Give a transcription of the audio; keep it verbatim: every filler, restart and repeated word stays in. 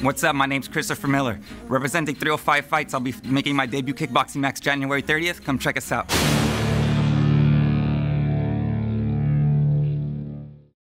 What's up? My name's Christopher Miller. Representing three oh five Fights, I'll be making my debut kickboxing match January thirtieth. Come check us out.